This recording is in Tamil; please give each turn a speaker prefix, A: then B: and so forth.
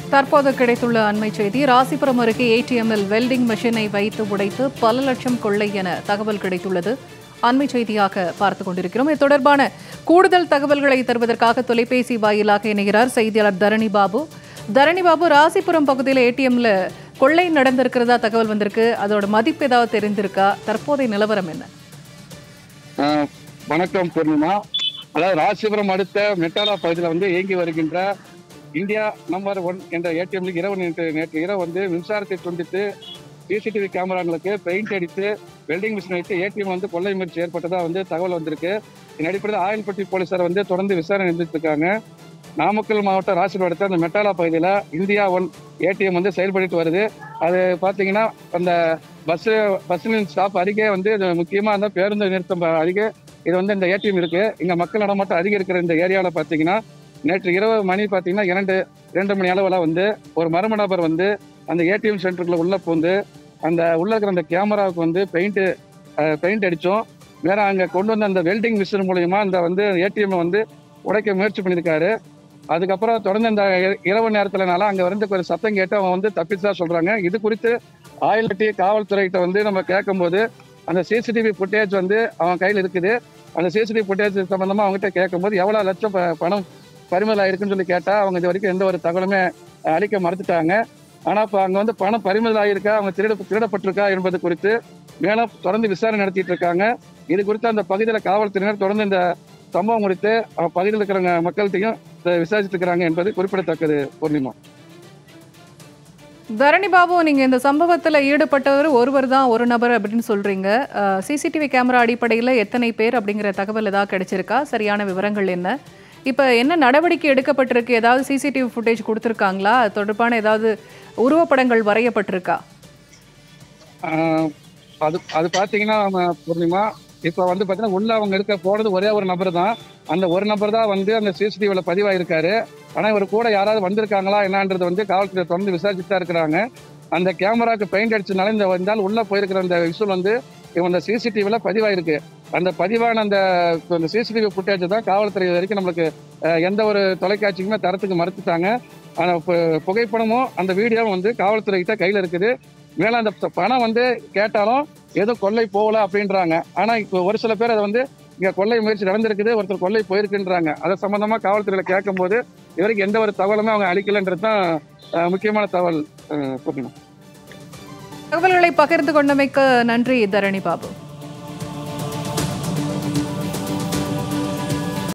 A: தற்போது கிடைத்துள்ள அண்மை செய்தி. ராசிபுரம் அருகே ஏடிஎம்மில் வெல்டிங் மெஷினை வைத்து உடைத்து பல லட்சம் கொள்ளை என தகவல் கிடைத்துள்ளது. அண்மை செய்தியாக பார்த்துக் கொண்டிருக்கிறோம். இது தொடர்பான கூடுதல் தகவல்களை தருவதற்காக தொலைபேசி வாயிலாக இணைகிறார் செய்தியாளர் தரணி பாபு. ராசிபுரம் பகுதியில் ஏடிஎம்ல கொள்ளை நடந்திருக்கிறதா தகவல் வந்திருக்கு. அதோட மதிப்பு ஏதாவது தெரிந்திருக்கா? தற்போதைய நிலவரம் என்ன?
B: வணக்கம் பூர்ணிமா. அதாவது ராசிபுரம் அடுத்த மெட்டாலா பகுதியில் இயங்கி வருகின்ற இந்தியா நம்பர் 1 என்ற ஏடிஎம்ல நேற்று இரவு மின்சாரத்தை துண்டித்து சிசிடிவி கேமராங்களுக்கு பெயிண்ட் அடித்து வெல்டிங் மிஷின் வைத்து ஏடிஎம் கொள்ளை முயற்சி ஏற்பட்டதா தகவல் வந்திருக்கு. இதன் அடிப்படையில் ஆயல்பட்டி போலீசார் தொடர்ந்து விசாரணை நடந்துட்டு இருக்காங்க. நாமக்கல் மாவட்டம் ராசிபுரம் அடுத்த அந்த மெட்டாலா பகுதியில் இந்தியா 1 ஏடிஎம் செயல்பட்டு வருது. அது பார்த்தீங்கன்னா அந்த பஸ்ஸின் ஸ்டாப் அருகே முக்கியமாக அந்த பேருந்து நிறுத்தம் அருகே இது இந்த ஏடிஎம் இருக்கு. இங்க மக்கள் நடமாட்டம் அதிகம் இருக்கிற இந்த ஏரியாவில் பார்த்தீங்கன்னா நேற்று இரவு மணி பார்த்தீங்கன்னா 2 மணி அளவில் ஒரு மர்ம நபர் அந்த ஏடிஎம் சென்டருக்குள்ள உள்ள பூந்து அந்த உள்ள இருக்கிற அந்த கேமராவுக்கு பெயிண்ட் அடித்தோம். வேற அங்கே கொண்டு அந்த வெல்டிங் மிஷின் மூலயமா அந்த ஏடிஎம் உடைக்க முயற்சி பண்ணியிருக்காரு. அதுக்கப்புறம் தொடர்ந்து இந்த இரவு நேரத்தில்னால அங்கே ஒரு சத்தம் கேட்டு அவன் தப்பிச்சா சொல்றாங்க. இது குறித்து ஆயில்பட்டி காவல்துறைகிட்ட நம்ம கேட்கும்போது அந்த சிசிடிவி ஃபுட்டேஜ் அவன் கையில் இருக்குது. அந்த சிசிடிவி ஃபுட்டேஜ் சம்பந்தமா அவங்ககிட்ட கேட்கும்போது எவ்வளவு லட்சம் பணம் பறிமுதல் ஆயிருக்குன்னு சொல்லி கேட்டா அவங்க இது வரைக்கும் எந்த ஒரு தகவலுமே அளிக்க மறுத்துட்டாங்க. ஆனா இப்போ அங்க பணம் பறிமுதல் ஆயிருக்கா, அவங்க திருடப்பட்டிருக்கா என்பது குறித்து மேலும் தொடர்ந்து விசாரணை நடத்திட்டு இருக்காங்க. இது குறித்து அந்த பகுதியில் காவல்துறையினர் தொடர்ந்து இந்த சம்பவம் குறித்து பகுதியில் இருக்கிற மக்கள்கிட்டையும் விசாரிச்சுட்டு இருக்கிறாங்க என்பது குறிப்பிடத்தக்கது. பூர்ணிமா.
A: தரணி பாபு, நீங்க இந்த சம்பவத்தில் ஈடுபட்டவர் ஒருவர் தான், ஒரு நபர் அப்படின்னு சொல்றீங்க. சிசிடிவி கேமரா அடிப்படையில் எத்தனை பேர் அப்படிங்கிற தகவல் ஏதாவது கிடைச்சிருக்கா? சரியான விவரங்கள் என்ன? இப்போ என்ன நடவடிக்கை எடுக்கப்பட்டிருக்கு? ஏதாவது சிசிடிவி ஃபுட்டேஜ் கொடுத்துருக்காங்களா? அது தொடர்பான ஏதாவது உருவப்படங்கள் வரையப்பட்டிருக்கா?
B: அது பார்த்தீங்கன்னா பூர்ணிமா, இப்போ பார்த்தீங்கன்னா உள்ள அவங்க இருக்க போனது ஒரே ஒரு நபர் தான். அந்த ஒரு நபர் தான் அந்த சிசிடிவியில் பதிவாயிருக்காரு. ஆனால் இவர் கூட யாராவது வந்திருக்காங்களா என்னன்றது காவல்துறை தொடர்ந்து விசாரிச்சுட்டு தான் இருக்கிறாங்க. அந்த கேமராவுக்கு பெயிண்ட் அடிச்சதுனால இந்த உள்ள போயிருக்கிற அந்த விஷுவல் இவங்க சிசிடிவியில் பதிவாயிருக்கு. அந்த பதிவான அந்த சிசிடிவி ஃபுட்டேஜ் தான் காவல்துறை வரைக்கும் நம்மளுக்கு எந்த ஒரு தொலைக்காட்சிக்குமே தரத்துக்கு மறுத்துட்டாங்க. ஆனால் புகைப்படமும் அந்த வீடியோவும் காவல்துறைகிட்ட கையில் இருக்குது. மேலே அந்த பணம் கேட்டாலும் எதுவும் கொள்ளை போகல அப்படின்றாங்க. ஆனால் இப்போ ஒரு சில பேர் அதை இங்கே கொள்ளை முயற்சி நடந்திருக்குது, ஒருத்தர் கொள்ளை போயிருக்குன்றாங்க. அதை சம்பந்தமாக காவல்துறையில் கேட்கும்போது இதுவரைக்கும் எந்த ஒரு தகவலுமே அவங்க அளிக்கலைன்றது தான் முக்கியமான தகவல்.
A: தகவல்களை பகிர்ந்து கொண்டமைக்கு நன்றி தரணி பாபு.